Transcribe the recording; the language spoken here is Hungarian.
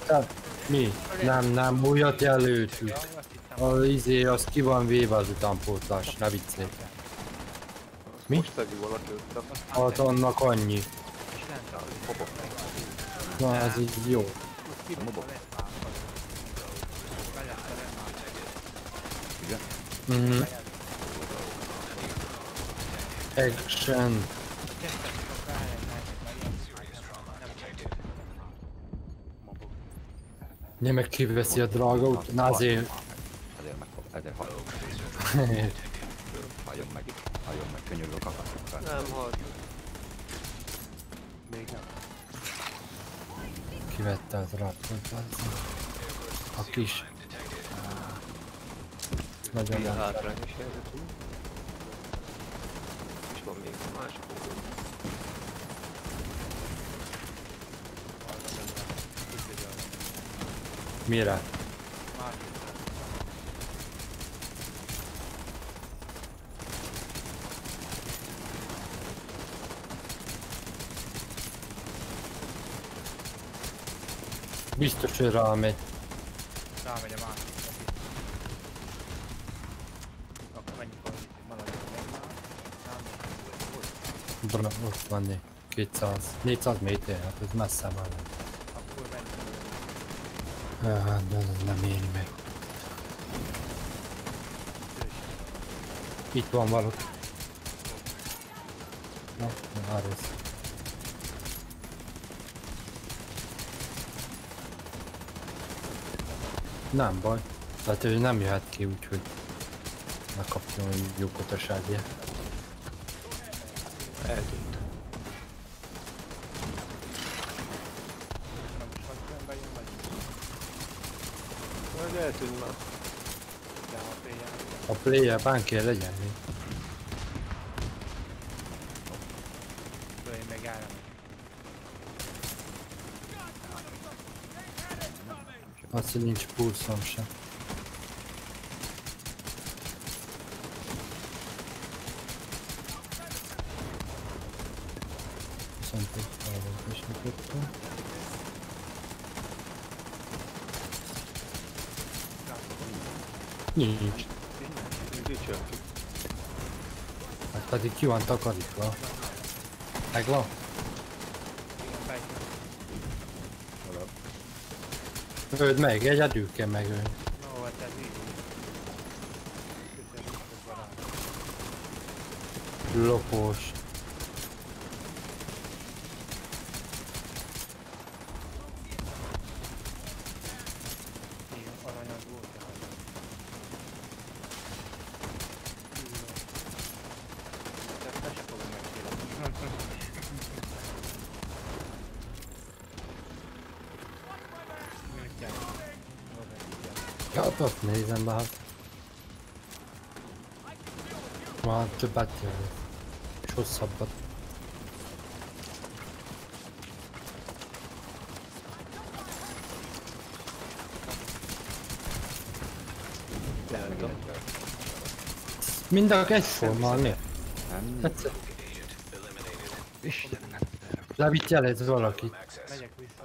Mi? Nem, újat jelöltük. Az ki van véve az utánpótlás, ne viccelj. Mi? Most tegyük valaki össze. Hát annak annyi. Na ez így jó. Igen? Action. Ne meg kiveszi a drágót, na azért... Ezért hallom. Halljon meg, könyörgök akasztok fel. Nem hagyjuk. Még nem. Kivette a drágót, a kis... Nagyon Ilyen nem. hátrányos helyzetű. És van még a másik. Mire? Biztos, hogy rámegy. Rámegy a másik. Akkor menjünk maradjunk meg már. Ott van né. 200, 400 méter, hát ez messze már nem. Akkor menjünk. Hát, de ez nem éri meg. Itt van valaki. Na, már rossz. Nem baj. Tehát ő nem jöhet ki, úgyhogy megkapjon egy lyukot a segje. Eltűnt. Majd eltűnt már. A player bán kell legyen mi? Én meg állom. Azt, hogy nincs pulszom sem. Viszont egy felvont is nyitottam. Nincs. Hát pedig ki van takarítva. Megvan? Öld meg, egyedül kell megölni. No, hát ez így. Lopós. Aranyag volt. Ezt se fogom megkérdezni. Hát azt nézem be, hát. Már többet jön. És hosszabbat. Mindenki egyformán, mi? Egyszer. Istenem. Levitt jelez valaki. Megyek vissza.